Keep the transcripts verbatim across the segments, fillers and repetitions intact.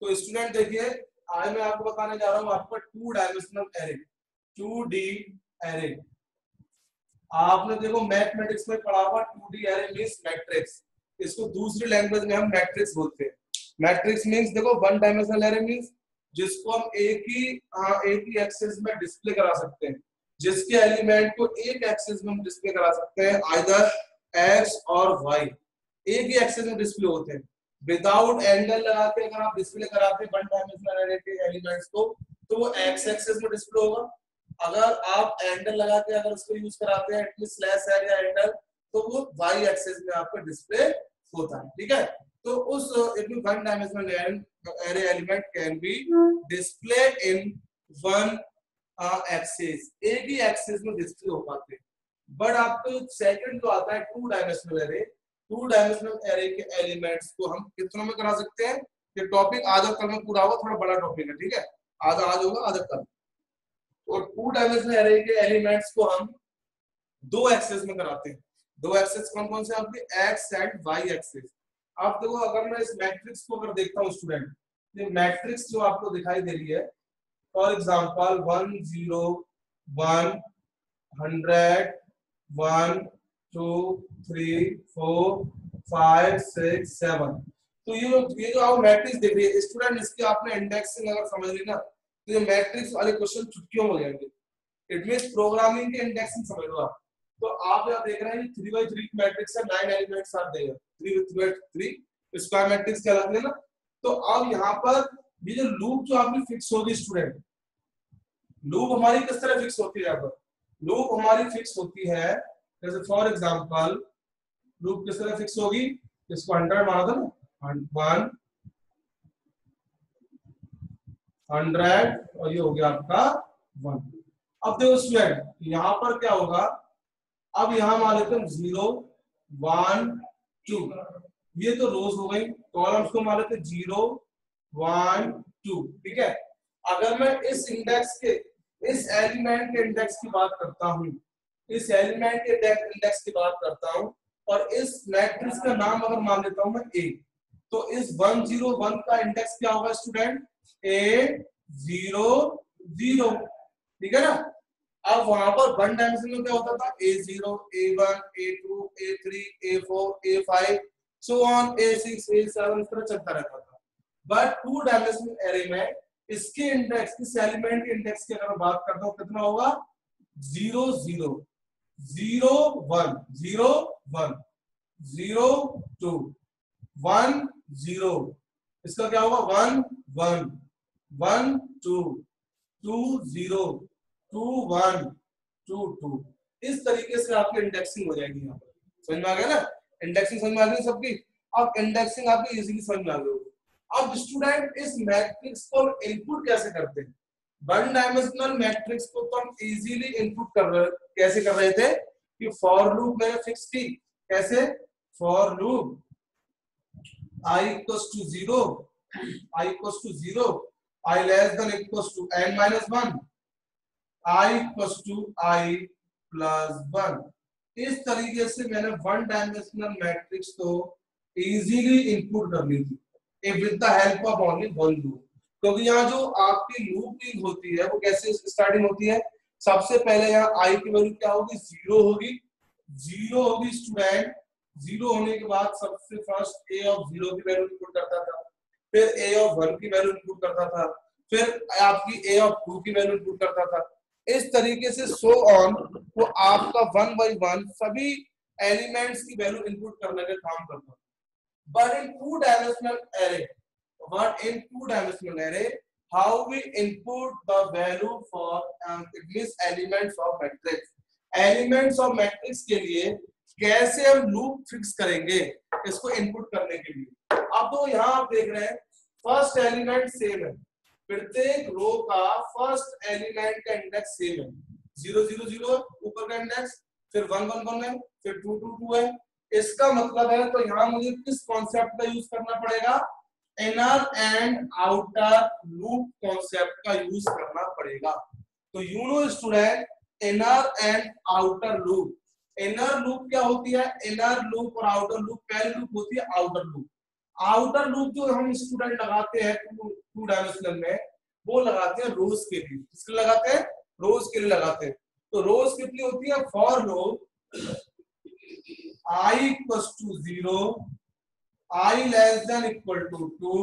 तो स्टूडेंट देखिए, आज मैं आपको बताने जा रहा हूँ आपका two dimensional array, two D array. आपने देखो मैथमेटिक्स में पढ़ा हुआ two D array means matrix, इसको दूसरी लैंग्वेज में हम मैट्रिक्स बोलते हैं। मैट्रिक्स मींस देखो वन डायमेंशनल एरे मींस जिसको हम एक ही आ, एक ही एक्सिस में डिस्प्ले करा सकते हैं, जिसके एलिमेंट को एक एक्सिस में हम डिस्प्ले करा सकते हैं, आइदर एक्स और वाई, एक ही एक्सिस में डिस्प्ले होते हैं। विदाउट एंगल लगा के अगर आप डिस्प्ले कराते हैं वन डायमेंशनल एरे के एलिमेंट्स को, तो वो एक्स एक्सिस में डिस्प्ले होगा। अगर आप एंगल लगा के अगर उसको यूज कराते हैं एटलीस्ट स्लैश है या एंगल, तो वो वाई एक्सिस में आपका डिस्प्ले होता है। ठीक है, तो उस one dimensional array element can be display in one axis, एक ही एक्सिस में डिस्प्ले हो पाते हैं। बट आपको सेकंड जो आता है two dimensional array, two dimensional array के एलिमेंट्स को हम कितनों में करा सकते हैं? ये टॉपिक आज और कल में पूरा होगा, थोड़ा बड़ा टॉपिक है। ठीक है, आधा आज होगा आधा कल। और टू डायमेंशनल एरे के एलिमेंट्स को हम दो एक्सिस में कराते हैं। दो एक्सिस कौन कौन से आपके? X and Y axis. आप देखो, अगर मैं इस मैट्रिक्स को अगर देखता हूँ स्टूडेंट, ये मैट्रिक्स जो आपको दिखाई दे रही है, for example one zero one hundred one two three four five six seven, तो ये ये जो आप मैट्रिक्स देख रही है स्टूडेंट, इसके आपने इंडेक्सिंग अगर समझ ली ना, तो ये मैट्रिक्स वाले क्वेश्चन चुटकियों में हो जाएंगे। इट मींस प्रोग्रामिंग के इंडेक्सिंग समझ लो आप। तो आप यहाँ देख रहे हैं थ्री बाई थ्री मैट्रिक्स है, नाइन एलिमेंट्स आप देगा, three three by three square matrix कहलाते हैं ना। तो अब यहाँ पर ये जो लूप जो आपकी फिक्स होगी स्टूडेंट, लूप हमारी किस तरह फिक्स होती है? यहाँ पर लूप हमारी फिक्स होती है, जैसे फॉर एग्जांपल लूप किस तरह फिक्स होगी? इसको हंड्रेड माना था ना, वन हंड्रेड और ये हो गया आपका वन। अब देखो स्टूडेंट, यहाँ पर क्या होगा? अब यहाँ मान लेते हैं जीरो वन टू, ये तो रोज हो गई, कॉलम्स को मान लेते हैं जीरो वन टू। ठीक है, अगर मैं इस इंडेक्स के इस एलिमेंट के इंडेक्स की बात करता हूँ, इस एलिमेंट के इंडेक्स की बात करता हूँ, और इस मैट्रिक्स का नाम अगर मान लेता हूँ मैं ए, तो इस वन जीरो वन का इंडेक्स क्या होगा स्टूडेंट? ए जीरो जीरो। ठीक है ना। अब वहां पर वन डायमेंशन में क्या होता था? A zero a one a two a three a four a five so on a six a seven, इस तरह चलता रहता था। बट टू डायमेंशनल एरे में इसके इंडेक्स, इस एलिमेंट के इंडेक्स की अगर मैं बात करता हूँ, कितना होगा? Zero zero zero one zero one zero two one zero, इसका क्या होगा? One one one two two zero two one two two. इस तरीके से आपकी इंडेक्सिंग हो जाएगी। यहाँ पर समझ में आ गया ना? इंडेक्सिंग समझ में आ गई सबकी? अब इंडेक्सिंग आपकी इजीली समझ में आ गई। अब स्टूडेंट इस मैट्रिक्स को इनपुट कैसे करते हैं? वन डायमेंशनल मैट्रिक्स को तो हम इजीली इनपुट कर रहे, कैसे कर रहे थे कि फॉर लूप मैंने फिक्स की। कैसे? For loop i equals to zero, i equals to zero, i less than equals to n minus one, i equals to i plus one। इस तरीके से मैंने वन डायमेंशनल मैट्रिक्स को इजीली इनपुट कर ली थी with the help of only one loop. क्योंकि यहाँ जो आपकी लूपिंग होती है वो कैसे स्टार्टिंग होती है? सबसे पहले यहाँ i की वैल्यू क्या होगी? जीरो होगी। जीरो होगी स्टूडेंट। जीरो होने के बाद सबसे फर्स्ट ए ऑफ जीरो की वैल्यू इनपुट करता था, फिर ए ऑफ वन की वैल्यू इनपुट करता था, फिर आपकी ए ऑफ टू की वैल्यू इनपुट करता था। इस तरीके से सो ऑन वो आपका वन बाई वन सभी एलिमेंट्स की वैल्यू इनपुट करने का काम करता था। But in two dimensional array, but in two dimensional array how we input the value for it means elements of matrix. Elements of matrix के लिए कैसे हम लूप फिक्स करेंगे इसको इनपुट करने के लिए? अब तो यहाँ आप देख रहे हैं फर्स्ट एलिमेंट सेम है, प्रत्येक रो का फर्स्ट एलिमेंट का इंडेक्स सेम है, जीरो जीरो जीरो ऊपर का इंडेक्स, फिर वन वन वन है, फिर टू टू टू है। इसका मतलब है तो यहाँ मुझे किस कॉन्सेप्ट का यूज करना पड़ेगा? Inner and outer loop concept का यूज करना पड़ेगा। तो you know student, inner and outer loop. Inner loop क्या होती है? इनर लूप और आउटर लूप। पहली लूप होती है आउटर लूप। आउटर लूप जो हम स्टूडेंट लगाते हैं टू डायमेंशनल में, वो लगाते हैं रोज के लिए। किसके लिए लगाते हैं? रोज के लिए लगाते हैं। तो रोज कितनी होती है? For row i equals to zero, i less than equal to two,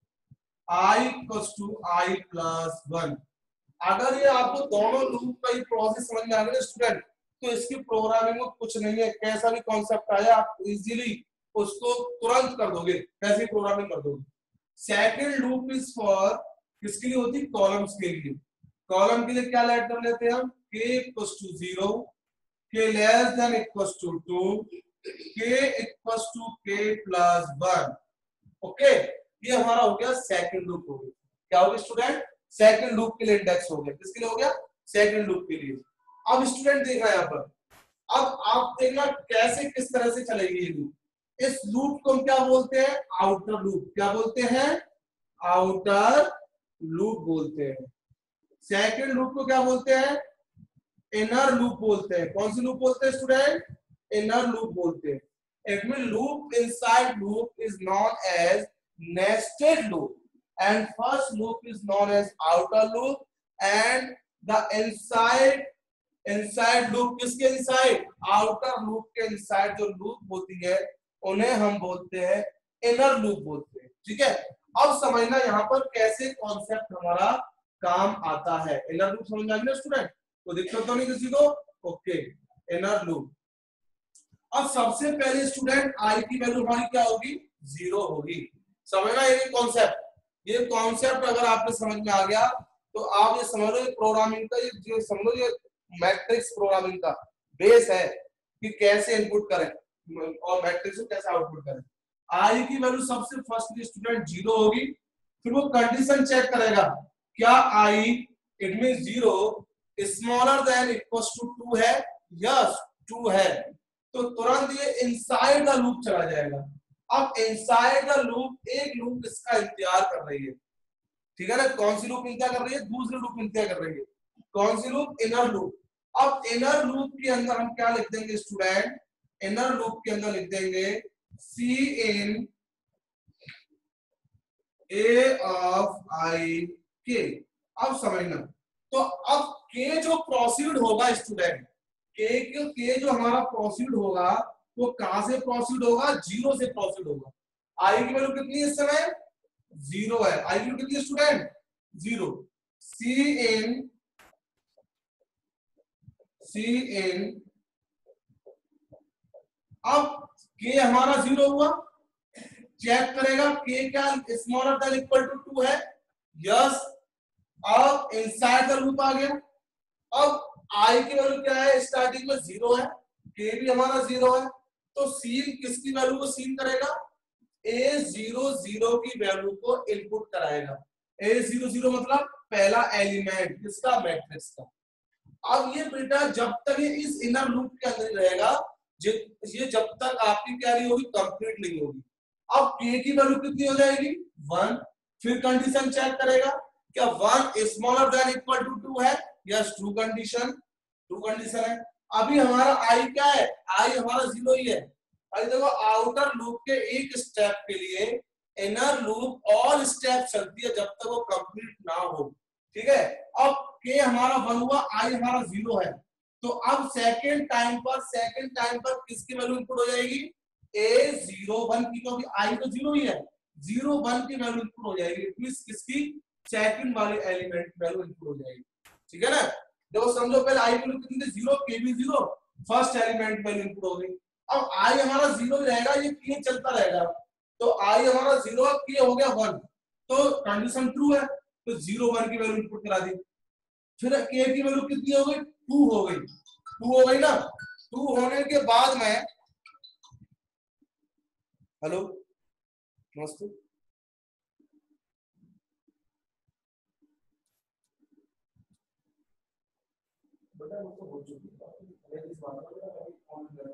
i equals to i plus one. अगर ये आपको दोनों लूप का ही प्रोसेस समझ में आ गया स्टूडेंट, तो इसकी प्रोग्रामिंग में कुछ नहीं है। कैसा भी कॉन्सेप्ट आया आप इजीली उसको तुरंत कर दोगे, कैसे प्रोग्रामिंग कर दोगे। सेकंड लूप इज फॉर किसके लिए होती? कॉलम्स के लिए। कॉलम के लिए क्या ऐड कर लेते हैं हम? k equals to zero, k less than equals to two, k equals to k plus one. Okay, ये हमारा हो गया सेकंड लूप हो गया। क्या हो गया स्टूडेंट? सेकंड लूप के लिए इंडेक्स हो गया। किसके लिए हो गया? सेकंड लूप के लिए। अब स्टूडेंट देखना यहाँ पर, अब आप देखना कैसे किस तरह से चलेगी ये लूप। इस लूप को हम क्या बोलते हैं? Outer loop. क्या बोलते हैं? आउटर लूप बोलते हैं। सेकंड लूप को क्या बोलते हैं? इनर लूप बोलते हैं। कौन सी लूप बोलते हैं स्टूडेंट? इनर लूप बोलते हैं। It mean loop inside loop is known as nested loop and first loop is known as outer loop and the inside inside loop किसके inside? outer loop के inside जो loop होती है उन्हें हम बोलते हैं inner loop बोलते हैं। ठीक है, अब समझना यहाँ पर कैसे कॉन्सेप्ट हमारा काम आता है। inner loop समझ में आ गया स्टूडेंट? तो दिक्कत तो नहीं किसी को? Okay, inner loop। अब सबसे पहले स्टूडेंट i की वैल्यू हमारी क्या होगी? जीरो होगी। समझना ये कॉन्सेप्ट। ये कॉन्सेप्ट अगर आपको समझ में आ गया तो आप ये समझ लो प्रोग्रामिंग का ये जो समझ लो ये मैट्रिक्स प्रोग्रामिंग का बेस है कि कैसे इनपुट करें और मैट्रिक्स को कैसे आउटपुट करें। आई की वैल्यू सबसे फर्स्ट स्टूडेंट जीरो होगी, फिर वो कंडीशन चेक करेगा क्या i it mean zero smaller than equals to two है? यस, टू है, तो तुरंत ये इनसाइड द लूप चला जाएगा। अब इनसाइड द लूप एक लूप इसका इंतजार कर रही है। ठीक है ना? कौन सी लूप इंतजार कर रही है? दूसरी लूप इंतजार कर रही है। कौन सी लूप? Inner loop. अब इनर लूप के अंदर हम क्या लिख देंगे स्टूडेंट? इनर लूप के अंदर लिख देंगे सी इन ए ऑफ आई के। अब समझना, तो अब के जो प्रोसीड होगा स्टूडेंट, के के जो हमारा प्रोसीड होगा वो कहां से प्रोसीड होगा? जीरो से प्रोसीड होगा। आई की वैल्यू कितनी है इस समय? जीरो है। आई की वैल्यू कितनी है स्टूडेंट? जीरो। सी इन सी इन अब के हमारा जीरो हुआ, चेक करेगा के क्या smaller than equal to two है? यस। अब इनसाइड द लूप आ गया। अब आई की वैल्यू क्या है? स्टार्टिंग में जीरो है, के भी हमारा जीरो है, तो सीन किसकी वैल्यू को सीन करेगा? ए जीरो जीरो की वैल्यू को इनपुट कराएगा। ए जीरो जीरो मतलब पहला एलिमेंट किसका? मैट्रिक्स का। अब ये बेटा जब तक ये इस इनर लूप के अंदर रहेगा, ये जब तक आपकी क्या नहीं होगी? कंप्लीट नहीं होगी। अब के की वैल्यू कितनी हो जाएगी? वन। फिर कंडीशन चेक करेगा क्या one smaller than equal to two है? Yes, true condition, true condition है। अभी हमारा आई क्या है? आई हमारा जीरो ही है। अभी देखो आउटर लूप के एक स्टेप के लिए इनर लूप ऑल स्टेप चलती है जब तक वो कंप्लीट ना हो। ठीक है, अब के हमारा वन हुआ, आई हमारा जीरो है, तो अब सेकेंड टाइम पर सेकेंड टाइम पर किसकी वैल्यू इनपुट हो जाएगी? ए जीरो वन की, तो अभी आई तो जीरो ही है, जीरो वन की वैल्यू इनपुट हो जाएगी। इट मींस किसकी? सेकंड वाले एलिमेंट की वैल्यू इनपुट हो जाएगी। ठीक है ना? देखो समझो, पहले आई वैल्यू कितनी थी? जीरो, के भी zero, first element value input हो गई। अब आई हमारा जीरो रहेगा, ये के चलता रहेगा, तो आई हमारा जीरो, के हो गया वन, तो कंडीशन ट्रू है, तो जीरो वन की वैल्यू इनपुट करा दी। फिर के की वैल्यू कितनी हो गई? टू हो गई, टू हो गई ना? टू होने के बाद में, हेलो नमस्ते, बेटा वो तो हो चुकी है, इस बात का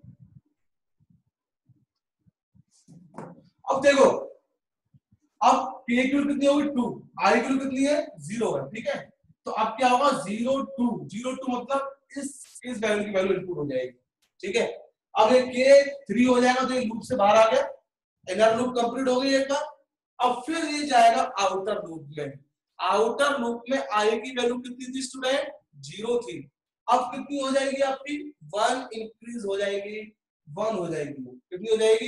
अब देखो, अब के की वैल्यू कितनी होगी? टू, आई की वैल्यू कितनी है? जीरो है। ठीक है, तो अब क्या होगा? जीरो टू, जीरो टू मतलब इस इस वैल्यू की वैल्यू इनपुट हो जाएगी। ठीक है, अब ये के थ्री हो जाएगा तो ये लूप से बाहर आ गया, इनर लूप कंप्लीट हो गई एक बार। अब फिर ये जाएगा आउटर लूप में। आउटर लूप में आई की वैल्यू कितनी थी स्टूडेंट? जीरो थी। अब कितनी हो जाएगी आपकी? वन इंक्रीज हो जाएगी, वन हो जाएगी। कितनी हो जाएगी?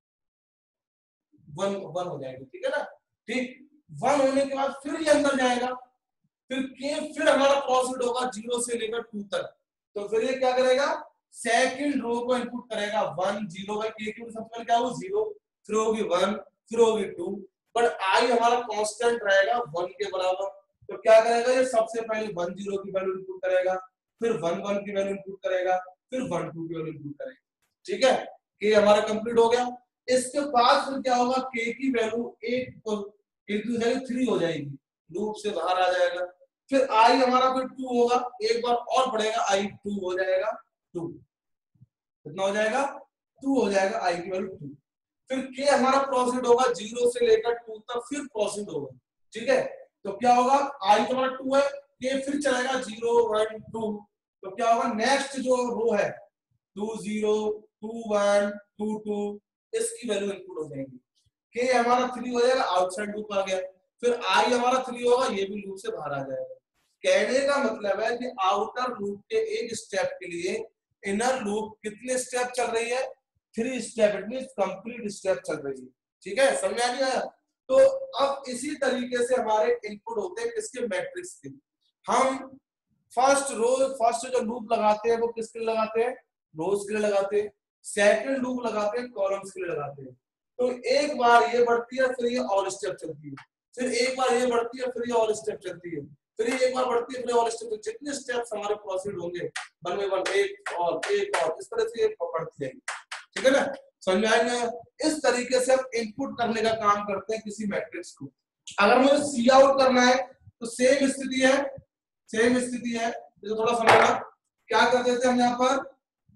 वन वन हो जाएगी, ठीक है ना। ठीक, वन होने के बाद फिर ये अंदर जाएगा, फिर के फिर हमारा प्रोसीड होगा जीरो से लेकर टू तक। तो फिर ये क्या करेगा? सेकंड रो को इनपुट करेगा वन, जीरो बाई के की सबसे पहले क्या हो? जीरो, फिर होगी वन, फिर होगी टू, बट आई हमारा कांस्टेंट रहेगा वन के बराबर। तो क्या करेगा ये? सबसे पहले वन जीरो की वैल्यू इनपुट करेगा, फिर वन वन की वैल्यू इनपुट करेगा, फिर वन टू की वैल्यू इनपुट करेगा, ठीक है। के हमारा कंप्लीट हो गया। इसके बाद फिर क्या होगा? के की वैल्यू एक इंटू जाएगी, थ्री हो जाएगी, लूप से बाहर आ जाएगा। फिर आई हमारा फिर टू होगा, एक बार और बढ़ेगा, आई टू हो जाएगा, टू कितना हो जाएगा? टू हो जाएगा, आई की वैल्यू टू। फिर के हमारा प्रोसीड होगा जीरो से लेकर टू तक, फिर प्रोसीड होगा, ठीक है। तो क्या होगा? आई तो हमारा टू है, के फिर चलेगा जीरो वन टू, तो क्या होगा? नेक्स्ट जो रो है two zero two one two two, इसकी वैल्यू इनपुट हो जाएगी। के हमारा थ्री हो जाएगा, आउटसाइड लूप आ गया। फिर आई हमारा थ्री होगा, ये भी लूप से बाहर आ जाएगा। कहने का मतलब है कि आउटर लूप के एक स्टेप के लिए इनर लूप कितने स्टेप चल रही है? Three step, it means complete step चल रही है, ठीक है। समझ आ गया? तो अब इसी तरीके से हमारे इनपुट होते हैं किसके? मैट्रिक्स के। हम फर्स्ट रो फर्स्ट जो लूप लगाते हैं वो किसके लिए लगाते हैं? रोज के लिए लगाते हैं। सेकंड लूप लगाते हैं कॉलम्स के लिए लगाते हैं। तो एक बार ये बढ़ती है, फिर ये और स्टेप चलती है, फिर एक बार ये बढ़ती है, फिर ये और स्टेप चलती है, फिर ये एक बार बढ़ती है, फिर और स्टेप। जितने स्टेप्स हमारे प्रोसीड होंगे वन बाय वन, एक और एक और, इस तरह से ये बढ़ती जाएगी, ठीक है ना। समझ में आएगा? इस तरीके से हम इनपुट करने का काम करते हैं किसी मैट्रिक्स को। अगर मुझे सी आउट करना है तो सेम स्थिति है, सेम स्थिति है, तो थोड़ा समझना। क्या कर देते हैं हम यहाँ पर?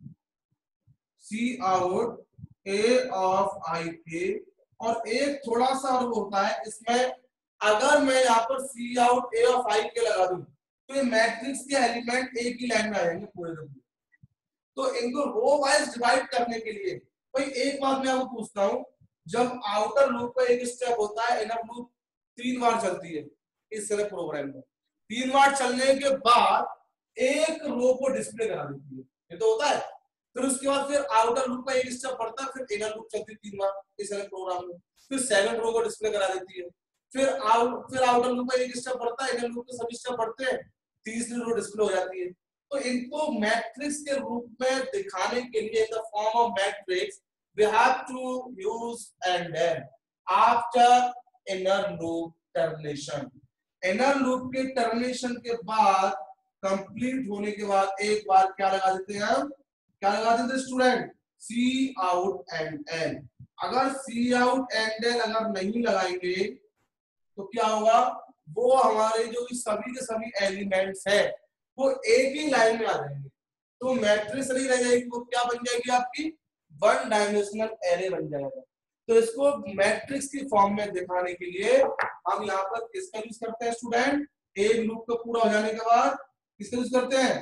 सी आउट ए ऑफ आई के, और एक थोड़ा सा और होता है इसमें, अगर मैं यहाँ पर सी आउट ए ऑफ आई के लगा दूं तो ये मैट्रिक्स के एलिमेंट एक ही लाइन में आ जाएंगे पूरे दिन। तो इनको रो वाइज डिवाइड करने के लिए भाई एक बात मैं आपको पूछता हूं, जब आउटर लूप का एक स्टेप होता है, इनर लूप तीन बार चलती है इस तरह प्रोग्राम में, तीन बार चलने के बाद एक रो को डिस्प्ले करा देती है, ये तो होता है। फिर उसके बाद फिर आउटर लूप का एक स्टेप बढ़ता है, फिर इनर लूप चलती है तीन बार इस तरह प्रोग्राम में, फिर सेकंड रो को डिस्प्ले करा देती है, फिर आउट फिर आउटर लूप का एक स्टेप बढ़ता है, इनर लूप के सभी स्टेप बढ़ते हैं, तीसरी रो डिस्प्ले हो जाती है। तो इनको मैट्रिक्स के रूप में दिखाने के लिए in the form of matrix we have to use and then after inner loop termination, inner loop के termination के बाद कंप्लीट होने के बाद एक बार क्या लगा देते हैं हम? क्या लगा देते हैं student? C out and L. अगर सी आउट एंड एल अगर नहीं लगाएंगे तो क्या होगा? वो हमारे जो सभी के सभी एलिमेंट्स है वो एक ही लाइन में आ जाएंगे, तो मैट्रिक्स नहीं रह जाएगी, वो क्या बन जाएगी आपकी? वन डायमेंशनल एरे बन जाएगा। तो इसको मैट्रिक्स की फॉर्म में दिखाने के लिए हम यहाँ पर किसका यूज करते हैं स्टूडेंट? एक लूप का पूरा हो जाने के बाद किसका यूज करते हैं?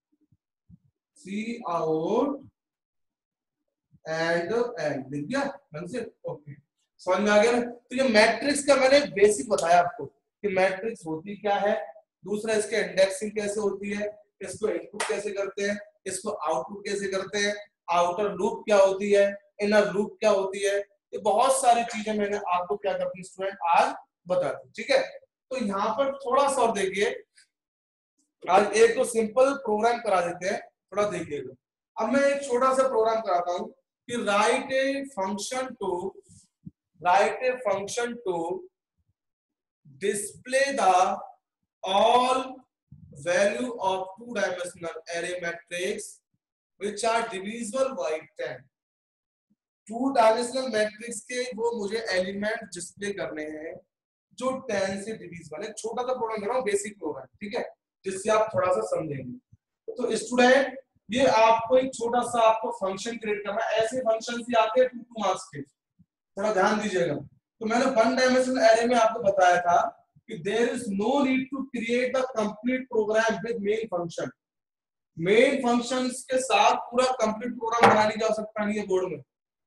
C out and end. लिख दिया ढंग से? ओके, समझ में आ गया ना। तो ये मैट्रिक्स का मैंने बेसिक बताया आपको कि मैट्रिक्स होती क्या है, दूसरा इसके इंडेक्सिंग कैसे होती है, इसको इनपुट कैसे करते हैं, इसको आउटपुट कैसे करते हैं, आउटर लूप क्या होती है, इनर लूप क्या होती है, ये बहुत सारी चीजें मैंने आपको क्या करती स्टूडेंट आज बता दी, ठीक है। तो यहाँ पर थोड़ा सा और देखिए, आज एक तो सिंपल प्रोग्राम करा देते हैं, थोड़ा देखिएगा। अब मैं एक छोटा सा प्रोग्राम कराता हूँ कि write a function to write a function to display the all value of two dimensional array matrix which are divisible by ten। Two dimensional matrix के वो मुझे एलिमेंट डिस्प्ले करने हैं जो टेन से डिविजिबल है। छोटा सा प्रोग्राम कर रहा हूं, बेसिक प्रोग्राम, ठीक है, जिससे आप थोड़ा सा समझेंगे। तो स्टूडेंट ये आपको एक छोटा सा आपको फंक्शन क्रिएट करना है, ऐसे फंक्शन ही आते हैं टू टू मार्क्स के, थोड़ा ध्यान दीजिएगा। तो मैंने वन डायमेंशनल एरे में आपको बताया था कि there is no need to create the complete program with main function. Main functions के साथ पूरा कंप्लीट प्रोग्राम बनाने की आवश्यकता नहीं है बोर्ड में,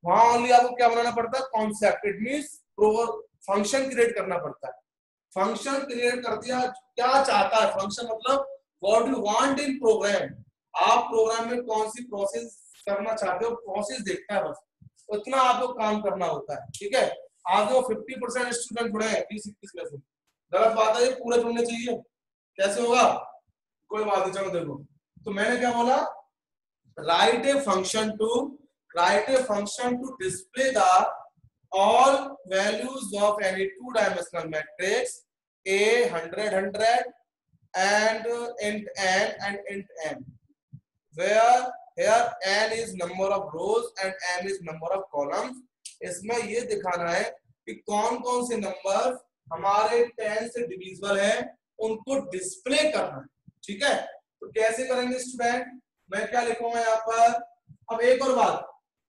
वहां ओनली आपको क्या बनाना पड़ता है, concept. It means function create करना पड़ता है। फंक्शन क्रिएट कर दिया, क्या चाहता है फंक्शन, मतलब what you want in program, आप प्रोग्राम में कौन सी प्रोसेस करना चाहते हो, प्रोसेस देखता है बस, उतना आपको काम करना होता है। ठीक है, आज वो फिफ्टी परसेंट स्टूडेंट जुड़े हैं बीस इक्कीस में से, गलत बात है, ये पूरे जुड़ने चाहिए, कैसे होगा, कोई बात नहीं। चलो देखो, तो मैंने क्या बोला, write a function to write a function to display the all values of any two dimensional matrix A, one hundred, one hundred and int n and int m, where here n is number of rows and m is number of columns। इसमें ये दिखाना है कि कौन कौन से number हमारे ten से डिविजिबल है, उनको डिस्प्ले करना है। ठीक है, तो कैसे करेंगे स्टूडेंट, मैं क्या लिखूंगा यहाँ पर। अब एक और बात,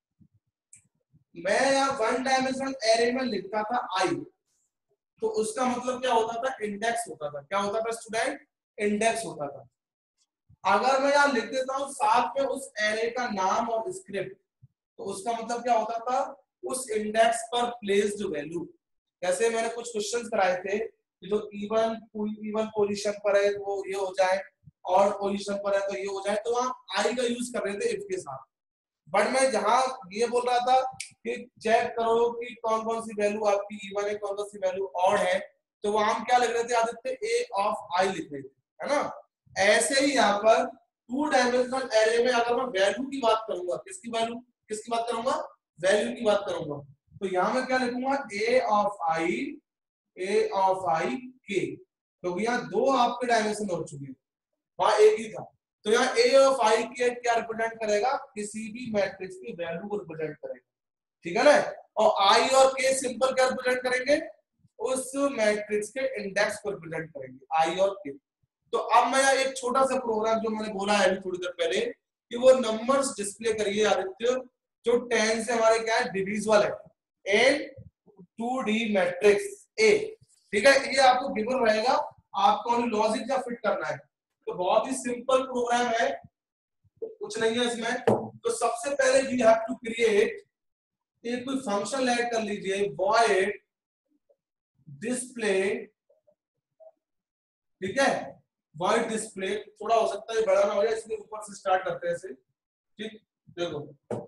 मैं यहाँ वन डायमेंशनल एरे में लिखता था आई, तो उसका मतलब क्या होता था, इंडेक्स होता था। क्या होता था स्टूडेंट, इंडेक्स होता था। अगर मैं यहाँ लिख देता हूँ साथ में उस एरे का नाम और स्क्रिप्ट, तो उसका मतलब क्या होता था, उस इंडेक्स पर प्लेस्ड वैल्यू। जैसे मैंने कुछ क्वेश्चंस कराए थे, जो इवन इवन पोजीशन पर है वो ये हो जाए, और पोजीशन पर है तो ये हो जाए, तो वहां आई का यूज कर रहे थे इफ के साथ। बट मैं जहां ये बोल रहा था कि चेक करो कि कौन कौन सी वैल्यू आपकी इवन है, कौन कौन सी वैल्यू ऑड है, तो वहां हम क्या लिख रहे थे आदित्य, ए ऑफ आई लिख रहे थे, है ना। ऐसे ही यहाँ पर टू डायमेंशनल एरे में अगर मैं वैल्यू की बात करूंगा, किसकी वैल्यू किसकी बात करूंगा, वैल्यू की बात करूंगा, तो यहाँ मैं क्या लिखूंगा, ए ऑफ आई ए ऑफ आई के, तो यहाँ दो आपके डायमेंशन हो चुके हैं, वहां एक ही था। तो यहाँ ए ऑफ आई के क्या रिप्रेजेंट करेगा, किसी भी मैट्रिक्स की वैल्यू को रिप्रेजेंट करेगा। ठीक है ना, और आई और के सिंपल क्या रिप्रेजेंट करेंगे, उस मैट्रिक्स के इंडेक्स को रिप्रेजेंट करेंगे, आई और के। तो अब मैं एक छोटा सा प्रोग्राम जो मैंने बोला है अभी थोड़ी देर पहले, कि वो नंबर्स डिस्प्ले करिए आदित्य, जो टेन से हमारे क्या है, डिविजिबल है in two D matrix a. ठीक है, ये आपको गिवन रहेगा, आपको लॉजिक का फिट करना है। तो बहुत ही सिंपल प्रोग्राम है, तो कुछ नहीं है इसमें। तो सबसे पहले वी हैव टू क्रिएट एक कोई फंक्शन ऐड कर लीजिए, void डिस्प्ले। ठीक है, void डिस्प्ले, थोड़ा हो सकता है बड़ा ना हो जाए, इसलिए ऊपर से स्टार्ट करते हैं इसे। ठीक, देखो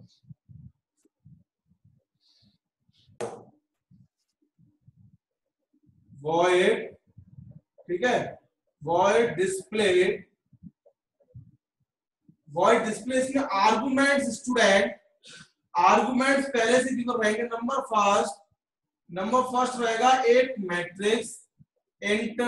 void, ठीक है, void डिस्प्ले void डिस्प्ले इसमें आर्गुमेंट्स स्टूडेंट, आर्गुमेंट्स पहले से गिवन रहेंगे। नंबर फर्स्ट नंबर फर्स्ट रहेगा एक matrix int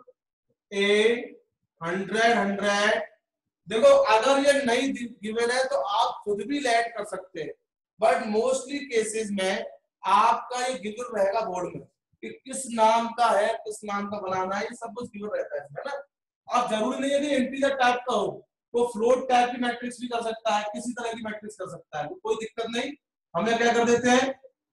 a hundred hundred. देखो अगर ये नहीं गिवन है तो आप खुद भी ऐड कर सकते हैं, बट मोस्टली केसेस में आपका ये गिवन रहेगा बोर्ड में कि किस नाम का है, किस नाम का बनाना है, ये सब कुछ गिवन रहता है ना। आप जरूरी नहीं है कि इंटीजर टाइप का हो, वो फ्लोट टाइप की मैट्रिक्स भी कर सकता है, किसी तरह की मैट्रिक्स कर सकता है, कोई दिक्कत नहीं। हम क्या कर देते हैं,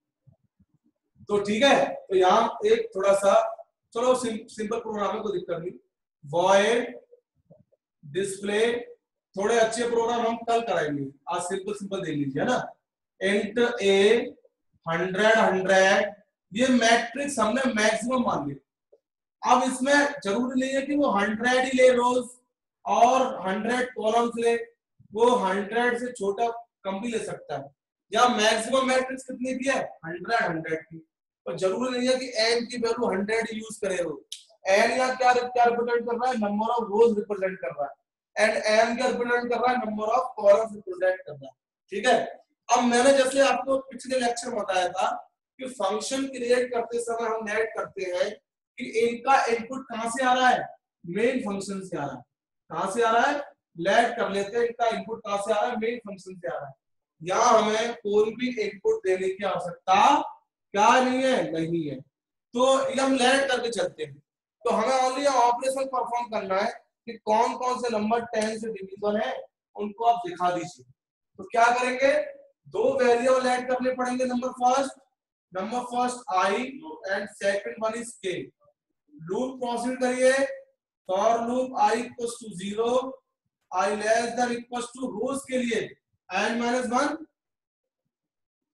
तो ठीक है, तो यहाँ एक थोड़ा सा चलो सिं, सिंपल प्रोग्राम है, कोई दिक्कत नहीं। void डिस्प्ले, थोड़े अच्छे प्रोग्राम हम कल कराएंगे, आज सिंपल सिंपल देख लीजिए, है ना। इंट ए हंड्रेड हंड्रेड, ये मैट्रिक्स हमने मैक्सिमम मान लिया। अब इसमें जरूरी नहीं है कि वो हंड्रेड ही ले रोज और हंड्रेड कॉलम्स ले, वो हंड्रेड से छोटा कम भी ले सकता है। या मैक्सिमम मैट्रिक्स कितनी की है, हंड्रेड हंड्रेड की, तो जरूरी नहीं है कि एन की वैल्यू हंड्रेड यूज करे हो। एन या क्या क्या रिप्रेजेंट कर रहा है, नंबर ऑफ रोज रिप्रेजेंट कर रहा है, एंड एम क्या रिप्रेजेंट कर रहा है, नंबर ऑफ कॉलम्स रिप्रेजेंट कर रहा है। ठीक है, अब मैंने जैसे आपको पिछले लेक्चर में बताया था कि फंक्शन क्रिएट करते समय हम ऐड करते हैं कि इनका इनपुट कहां से आ रहा है, मेन फंक्शन से आ रहा है। कहां से आ रहा है, लेट कर लेते हैं, इनका इनपुट कहां से आ रहा है, मेन फंक्शन से आ रहा है। यहाँ हमें कोई भी इनपुट देने की आवश्यकता क्या नहीं है, नहीं है, तो ये हम लेट करके चलते हैं। तो हमें ओनली ऑपरेशन परफॉर्म करना है कि कौन कौन से नंबर टेन से डिविजिबल है, उनको आप दिखा दीजिए। तो क्या करेंगे, दो वेरिएबल ऐड करने पड़ेंगे। Number first number first i and second one is k. Loop proceed करिए, for loop i equals to zero, i less than equals to rows के लिए n minus one,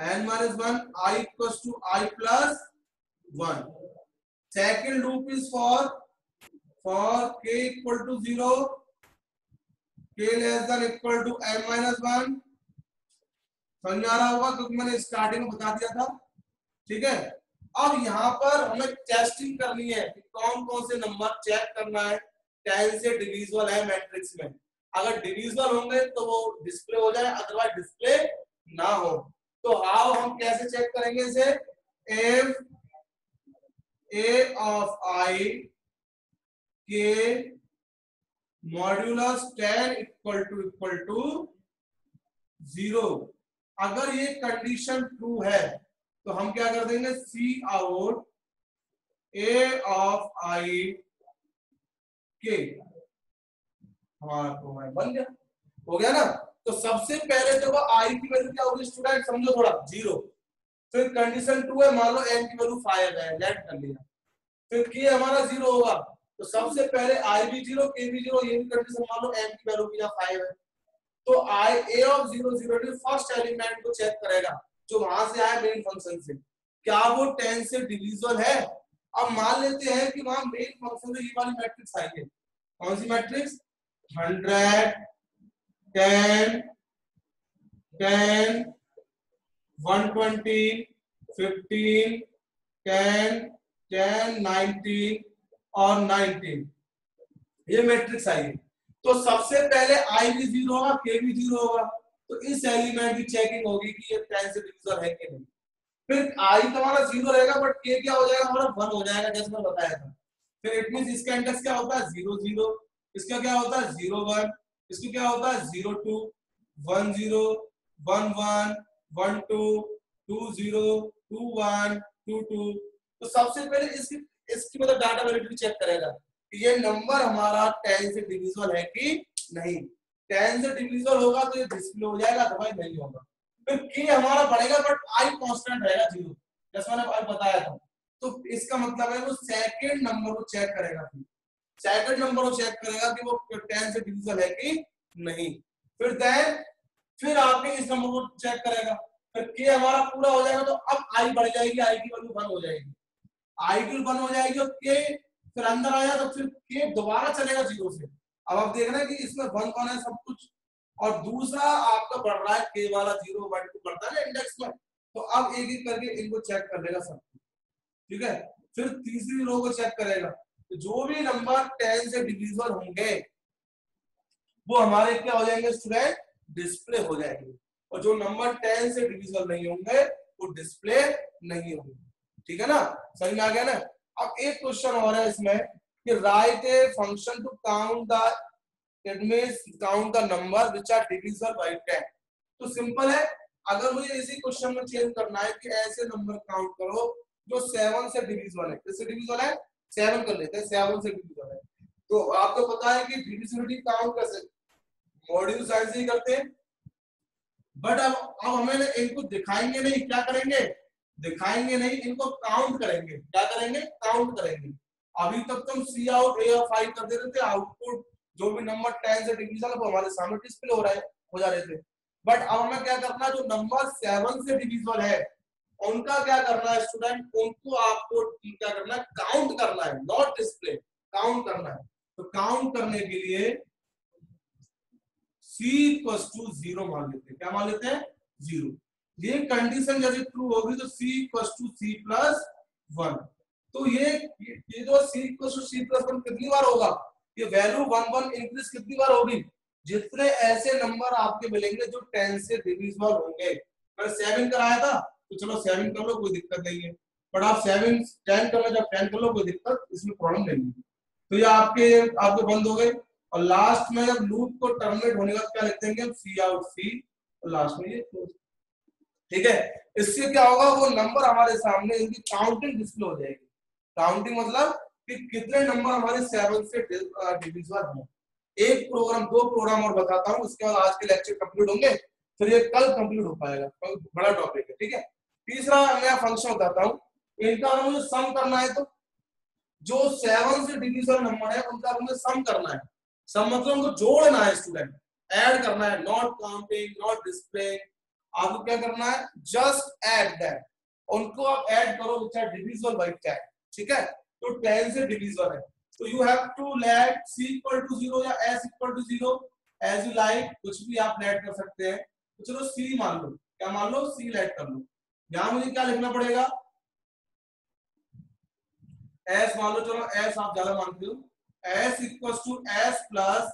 n minus one, I equals to I plus one. Second loop is for for k equal to zero, k less than equal to n minus one. समझ आ रहा होगा क्योंकि मैंने starting में बता दिया था, ठीक है। अब यहाँ पर हमें टेस्टिंग करनी है कि कौन कौन से नंबर चेक करना है टेन से डिविजिबल है मैट्रिक्स में। अगर डिविजिबल होंगे तो वो डिस्प्ले हो जाए, अदरवाइज डिस्प्ले ना हो। तो हाउ हम कैसे चेक करेंगे इसे, इफ a of I के modulus ten equal to equal to zero, अगर ये कंडीशन ट्रू है तो हम क्या कर देंगे, C out a of I के हमारा प्रोग्राम बन गया, हो गया ना। तो सबसे पहले जब I की वैल्यू क्या होगी स्टूडेंट, समझो थोड़ा, जीरो। फिर कंडीशन टू है, मान लो n की वैल्यू फाइव है, लेट कर लिया। फिर k हमारा जीरो होगा, तो सबसे पहले I भी जीरो, k भी जीरो, ये भी कंडीशन मान लो n की वैल्यू भी फाइव है। तो I a of zero zero first element को चेक करेगा जो वहां से आया मेन फंक्शन से, क्या वो टेन से डिविजिबल है। अब मान लेते हैं कि वहां मेन फंक्शन में ये वाली मैट्रिक्स आई है, कौन सी matrix, hundred, ten, ten, one twenty, fifteen, ten, ten, nineteen और नाइनटीन, ये मैट्रिक्स आई है। तो सबसे पहले I भी जीरो होगा, K भी जीरो होगा, तो इस एलिमेंट की चेकिंग होगी कि ये टेन से डिविजिबल है कि नहीं। फिर I तो हमारा जीरो रहेगा, बट K क्या हो जाएगा हमारा वन हो जाएगा, जैसे मैंने बताया था। फिर इट मींस इसका इंडेक्स क्या होता है, जीरो जीरो, इसका क्या होता है, जीरो वन, इसका क्या होता है, zero two, one zero, one one, one two, two zero, two one, two two. तो सबसे पहले इसकी इसकी मतलब डाटा वैलिडिटी चेक करेगा कि ये नंबर हमारा टेन से डिविजिबल है कि नहीं। टेन से डिविजिबल होगा तो ये डिस्प्ले हो जाएगा, अदरवाइज नहीं होगा। फिर k हमारा बढ़ेगा बट I कांस्टेंट रहेगा जीरो, जैसे मैंने आज बताया था। तो इसका मतलब है वो सेकंड नंबर को चेक करेगा, सेकंड नंबर को चेक करेगा कि वो टेन से डिविजिबल है कि नहीं। फिर देन फिर आपके इस नंबर को चेक करेगा, फिर k हमारा पूरा हो जाएगा तो अब I बढ़ जाएगी, I की वैल्यू वन हो जाएगी, I की वन हो जाएगी और k फिर अंदर आया तो फिर k दोबारा चलेगा जीरो से। अब आप देख रहे हैं कि इसमें वन वन है सब कुछ, और दूसरा आपका बढ़ रहा है k वाला जीरो वन टू बढ़ता है ना इंडेक्स में। तो अब एक एक करके इनको चेक कर लेगा सब, ठीक है। फिर तीसरी रो को चेक करेगा, तो जो भी नंबर टेन से डिविजिबल होंगे वो हमारे क्या हो जाएंगे स्टूडेंट, डिस्प्ले हो जाएंगे, और जो नंबर टेन से डिविजिबल नहीं होंगे वो डिस्प्ले नहीं होंगे, ठीक है ना, समझ में आ गया ना। अब एक क्वेश्चन और है इसमें कि write a function to count the, it means count the number which are divisible by ten. तो सिंपल है, अगर मुझे इसी क्वेश्चन में चेंज करना है कि ऐसे नंबर काउंट करो जो सेवन से डिविजिबल है, किससे डिविजिबल है, सेवन कर लेते हैं, सेवन से डिविजिबल है। तो आपको पता है कि डिविजिबिलिटी काउंट कैसे, मॉड्यूल साइज ही करते हैं, बट अब अब हमें इनको दिखाएंगे नहीं, क्या करेंगे, दिखाएंगे नहीं, इनको काउंट करेंगे। क्या करेंगे, काउंट करेंगे। अभी तक तुम सी आउट ए ऑफ आई कर दे रहे थे, आउटपुट जो भी नंबर टेन से डिविजिबल वो हमारे सामने डिस्प्ले हो रहा है, हो जा रहे थे। बट अब हमें क्या करना है, जो नंबर सेवन से डिविजिबल है उनका क्या करना है स्टूडेंट, उनको आपको क्या करना है, काउंट करना है, नॉट डिस्प्ले, काउंट करना है। तो काउंट करने के लिए c इक्वल्स टू जीरो मान लेते हैं, क्या मान लेते हैं, जीरो। ये कंडीशन जैसे ट्रू होगी तो c equals to c plus one. तो ये ये जो c equals to c plus one कितनी बार होगा, ये वैल्यू वन वन इंक्रीज कितनी बार होगी, जितने ऐसे नंबर आपके मिलेंगे जो टेन से डिविजिबल होंगे। मैंने सेवन कराया था तो चलो सेवन कर लो, कोई दिक्कत नहीं है, बट आप सेवन टेन कर लो, जब टेन कर लो कोई दिक्कत, इसमें प्रॉब्लम नहीं है। तो ये आपके आपके बंद हो गए, और लास्ट में जब लूप को टर्मिनेट होने का क्या लिखते हैं, सी आउट सी, और लास्ट में ये क्लोज, ठीक है। इससे क्या होगा, वो नंबर हमारे सामने इनकी काउंटिंग डिस्प्ले हो जाएगी। काउंटिंग मतलब कि कितने नंबर हमारे सेवन से डिविजिबल हैं। एक प्रोग्राम, दो प्रोग्राम और बताता हूँ, उसके बाद आज के लेक्चर कंप्लीट होंगे, फिर ये कल कंप्लीट हो पाएगा, बड़ा टॉपिक है, ठीक है। तीसरा नया फंक्शन बताता हूँ, इनका मुझे सम करना है, तो जो सेवन से डिविजिबल नंबर है उनका मुझे सम करना है। सम मतलब उनको जोड़ना है स्टूडेंट, ऐड करना है, नॉट काउंटिंग, नॉट डिस्प्ले, आपको क्या करना है, जस्ट ऐड दैट, उनको आप ऐड करो which are divisible by ten, ठीक है। तो टेन से डिविजिबल है, तो you have to let c equal to zero या s equal to zero, as you like, कुछ भी आप लेट कर सकते हैं। तो चलो c मान लो, क्या मान लो, c लेट कर लो। यहां मुझे क्या लिखना पड़ेगा, s मान लो, चलो s आप ज्यादा मानते हो, s equal to s plus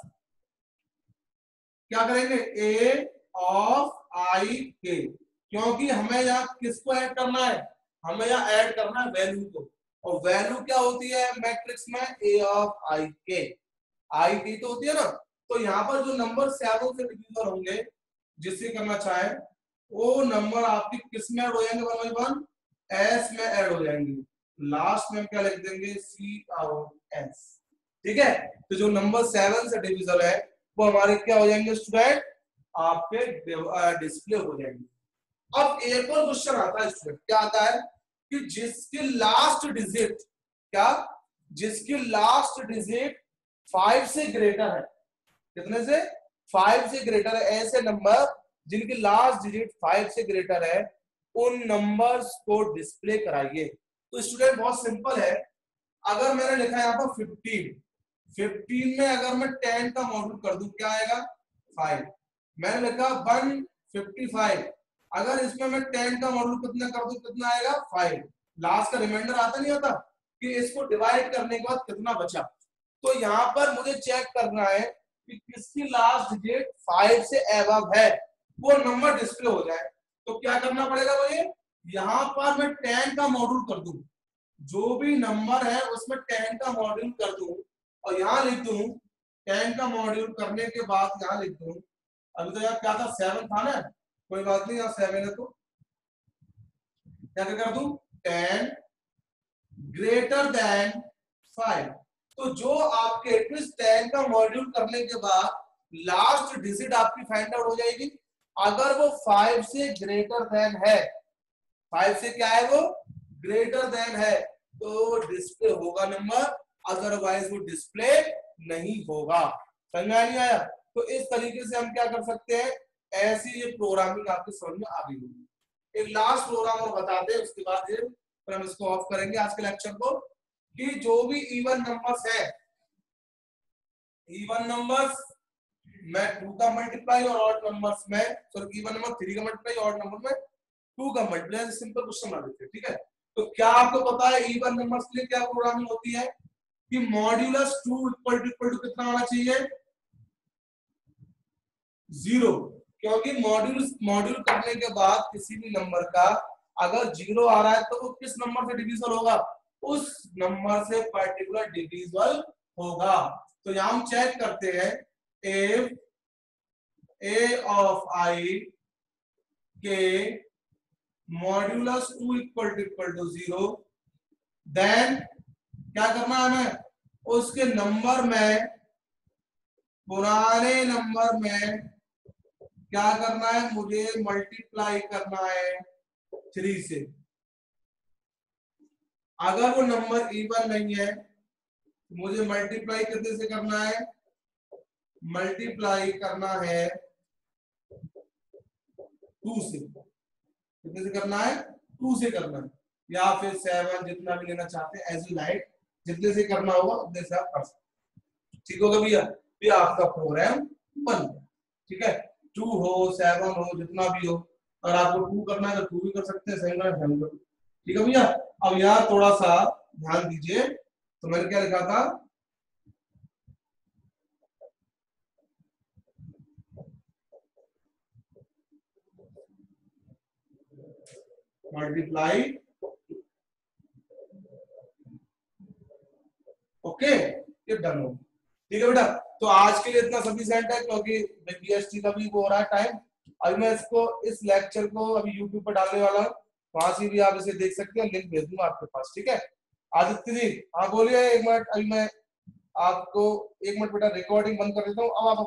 क्या करेंगे, a ऑफ i k, क्योंकि हमें यहाँ किसको ऐड करना है, हमें यहाँ ऐड करना है वैल्यू को, और वैल्यू क्या होती है मैट्रिक्स में, a of i k, i k तो होती है ना। तो यहाँ पर जो नंबर सेवन से डिविजिबल होंगे, जिससे करना चाहे, वो नंबर आपके किस में ऐड हो जाएंगे, वन बाई वन s में ऐड हो जाएंगे। लास्ट में हम क्या लिख देंगे, c आउट s, ठीक है। तो जो नंबर सेवन से डिविजिबल है वो हमारे क्या हो जाएंगे स्टूडेंट, आपके डिस्प्ले हो जाएंगे। अब एक और क्वेश्चन आता है स्टूडेंट, क्या आता है कि जिसकी लास्ट डिजिट, क्या, जिसकी लास्ट डिजिट फाइव से ग्रेटर है, कितने से, फाइव से ग्रेटर है, ऐसे नंबर जिनकी लास्ट डिजिट फाइव से ग्रेटर है, उन नंबर्स को डिस्प्ले कराइए। तो स्टूडेंट बहुत सिंपल है, अगर मैंने लिखा है यहाँ पर फिफ्टीन, फिफ्टीन में अगर मैं टेन का मॉड्यूल कर दूं क्या आएगा, फाइव। मैंने लिखा वन फिफ्टी फाइव, अगर इसमें मैं टेन का मॉड्यूल कितना कर दूं, कितना आएगा, फाइव। लास्ट का रिमाइंडर आता नहीं आता कि इसको डिवाइड करने के बाद कितना बचा। तो यहाँ पर मुझे चेक करना है कि किसकी लास्ट डिजिट फाइव से अबव है, वो नंबर डिस्प्ले हो जाए। तो क्या करना पड़ेगा मुझे, यहाँ पर मैं टेन का मॉड्यूल कर दूं, जो भी नंबर है उसमें टेन का मॉड्यूल कर दूं, और यहाँ लिख दूं टेन का मॉड्यूल करने के बाद यहाँ लिख दूं, अभी तो यार क्या था, सेवन था ना, कोई बात नहीं, यहाँ सेवन है, तो क्या कर दूं, टेन ग्रेटर देन फाइव। तो जो आपके टेन का मॉड्यूल करने के बाद लास्ट डिजिट आपकी फाइंड आउट हो जाएगी, अगर वो फाइव से ग्रेटर देन है, फाइव से क्या है वो, ग्रेटर देन है, तो डिस्प्ले होगा नंबर, अदरवाइज वो डिस्प्ले नहीं होगा। समझ में नहीं आया? तो इस तरीके से हम क्या कर सकते हैं, ऐसी ये प्रोग्रामिंग आपके समझ में आ गई होगी। एक लास्ट प्रोग्राम और बताते हैं, उसके बाद फिर हम इसको ऑफ करेंगे आज के लेक्चर को, कि जो भी इवन नंबर्स है, इवन नंबर्स में टू का मल्टीप्लाई और ऑड नंबर्स में, सॉरी इवन नंबर थ्री का मल्टीप्लाई, ऑड नंबर में टू का मल्टीप्लाई, सिंपल क्वेश्चन बना देते हैं, ठीक है। तो क्या आपको पता है इवन नंबर्स के लिए क्या प्रोग्रामिंग होती है, कि modulus two equal to equal to कितना होना चाहिए, जीरो, क्योंकि मॉड्यूल मॉड्यूल करने के बाद किसी भी नंबर का अगर जीरो आ रहा है तो वो किस नंबर से डिविजिबल होगा, उस नंबर से पर्टिकुलर डिविजिबल होगा। तो यहां हम चेक करते हैं, इफ a ऑफ i के modulus two equal to equal to zero, then क्या करना है हमें, उसके नंबर में, पुराने नंबर में क्या करना है, मुझे मल्टीप्लाई करना है थ्री से। अगर वो नंबर इवन नहीं है तो मुझे मल्टीप्लाई कितने से करना है, मल्टीप्लाई करना है टू से। कितने से करना है, टू से करना है, या फिर सेवन, जितना भी लेना चाहते हैं, एज यू लाइक, जितने से करना होगा उतने से आप कर सकते। ठीक होगा भैया, ये आपका प्रोग्राम बन गया, ठीक है। टू हो, सेवन हो, जितना भी हो, अगर आपको टू करना है तो टू भी कर सकते हैं, सेवन करना है, ठीक है भैया। अब यहाँ थोड़ा सा ध्यान दीजिए, तो मैंने क्या लिखा था, मल्टीप्लाई, ओके, ये डन हो, ठीक है बेटा। तो आज के लिए इतना सफिशिएंट है, क्योंकि बीएसटी का भी वो हो रहा है टाइम। अभी मैं इसको, इस लेक्चर को अभी यूट्यूब पर डालने वाला हूँ, वहां से भी आप इसे देख सकते हैं, लिंक भेज दूंगा आपके पास, ठीक है। आदित्य जी, हाँ बोलिए, एक मिनट, अभी मैं आपको, एक मिनट बेटा रिकॉर्डिंग बंद कर देता हूँ, अब आप